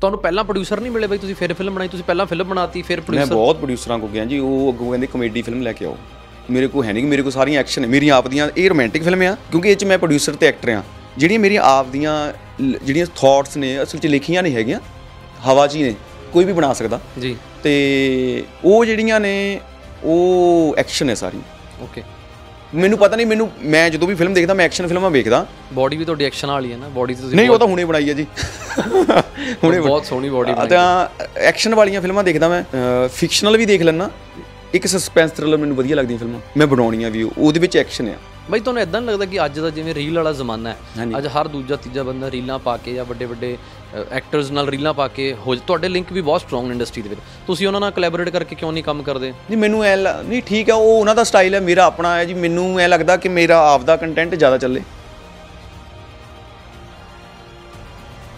ਤੁਹਾਨੂੰ ਪਹਿਲਾਂ ਪ੍ਰੋਡਿਊਸਰ ਨਹੀਂ ਮਿਲੇ ਬਈ ਤੁਸੀਂ ਫਿਰ ਫਿਲਮ ਬਣਾਈ, ਤੁਸੀਂ ਪਹਿਲਾਂ ਫਿਲਮ ਬਣਾਤੀ ਫਿਰ ਮੈਂ ਬਹੁਤ ਪ੍ਰੋਡਿਊਸਰਾਂ ਕੋਲ ਗਿਆ ਜੀ, ਉਹ ਅੱਗੋਂ ਕਹਿੰਦੇ ਕਮੇਡੀ ਫਿਲਮ ਲੈ ਕੇ ਆਓ। ਮੇਰੇ ਕੋਲ ਹੈ ਨਹੀਂ, ਮੇਰੇ ਕੋਲ ਸਾਰੀਆਂ ਐਕਸ਼ਨ ਹੈ ਮੇਰੀਆਂ ਆਪ ਦੀਆਂ। ਇਹ ਰੋਮਾਂਟਿਕ ਫਿਲਮ ਆ ਕਿਉਂਕਿ ਇਹ 'ਚ ਮੈਂ ਪ੍ਰੋਡਿਊਸਰ ਤੇ ਐਕਟਰ ਹਾਂ। ਜਿਹੜੀਆਂ ਮੇਰੀਆਂ ਆਪ ਦੀਆਂ ਜਿਹੜੀਆਂ ਥਾਟਸ ਨੇ ਅਸਲ 'ਚ ਲਿਖੀਆਂ ਨਹੀਂ ਹੈਗੀਆਂ, ਹਵਾ 'ਚ ਹੀ ਨੇ, ਕੋਈ ਵੀ ਬਣਾ ਸਕਦਾ ਜੀ। ਤੇ ਉਹ ਜਿਹੜੀਆਂ ਨੇ ਉਹ ਐਕਸ਼ਨ ਹੈ ਸਾਰੀ। ਓਕੇ, ਮੈਨੂੰ ਪਤਾ ਨਹੀਂ, ਮੈਂ ਜਦੋਂ ਵੀ ਫਿਲਮ ਦੇਖਦਾ ਮੈਂ ਐਕਸ਼ਨ ਫਿਲਮਾਂ ਵੇਖਦਾ। ਬੋਡੀ ਵੀ ਤੁਹਾਡੀ ਐਕਸ਼ਨ ਵਾਲੀ ਹੈ ਨਾ? ਬੋਡੀ ਤੁਸੀਂ ਨਹੀਂ, ਉਹ ਤਾਂ ਹੁਣੇ ਬਣਾਈ ਹੈ ਜੀ। ਹੁਣੇ ਬਹੁਤ ਸੋਹਣੀ ਬੋਡੀ ਬਣਾਈ। ਤਾਂ ਐਕਸ਼ਨ ਵਾਲੀਆਂ ਫਿਲਮਾਂ ਦੇਖਦਾ ਮੈਂ, ਫਿਕਸ਼ਨਲ ਵੀ ਦੇਖ ਲੈਂਦਾ। ਇੱਕ ਸਸਪੈਂਸ ਥ੍ਰਿਲਰ ਮੈਨੂੰ ਵਧੀਆ ਲੱਗਦੀਆਂ ਫਿਲਮਾਂ, ਮੈਂ ਬਣਾਉਣੀਆਂ ਵੀ ਉਹਦੇ ਵਿੱਚ ਐਕਸ਼ਨ ਆ। ਬਈ ਤੁਹਾਨੂੰ ਇੱਦਾਂ ਨਹੀਂ ਲੱਗਦਾ ਕਿ ਅੱਜ ਦਾ ਜਿਵੇਂ ਰੀਲ ਵਾਲਾ ਜ਼ਮਾਨਾ ਹੈ, ਅੱਜ ਹਰ ਦੂਜਾ ਤੀਜਾ ਬੰਦਾ ਰੀਲਾਂ ਪਾ ਕੇ ਜਾਂ ਵੱਡੇ ਵੱਡੇ ਐਕਟਰਸ ਨਾਲ ਰੀਲਾਂ ਪਾ ਕੇ ਤੁਹਾਡੇ ਲਿੰਕ ਵੀ ਬਹੁਤ ਸਟਰੋਂਗ ਇੰਡਸਟਰੀ ਦੇ ਵਿੱਚ, ਤੁਸੀਂ ਉਹਨਾਂ ਨਾਲ ਕੋਲੈਬੋਰੇਟ ਕਰਕੇ ਕਿਉਂ ਨਹੀਂ ਕੰਮ ਕਰਦੇ? ਨਹੀਂ, ਮੈਨੂੰ ਨਹੀਂ, ਠੀਕ ਹੈ, ਉਹ ਉਹਨਾਂ ਦਾ ਸਟਾਈਲ ਹੈ, ਮੇਰਾ ਆਪਣਾ ਹੈ ਜੀ। ਮੈਨੂੰ ਐਂ ਲੱਗਦਾ ਕਿ ਮੇਰਾ ਆਪ ਦਾ ਕੰਟੈਂਟ ਜ਼ਿਆਦਾ ਚੱਲੇ।